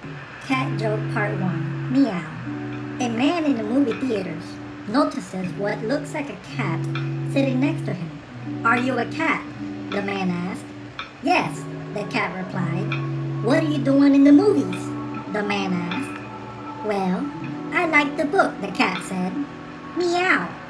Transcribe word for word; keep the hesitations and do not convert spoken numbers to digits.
Cat Joke Part one. Meow. A man in the movie theaters notices what looks like a cat sitting next to him. "Are you a cat?" the man asked. "Yes," the cat replied. "What are you doing in the movies?" the man asked. "Well, I like the book," the cat said. "Meow."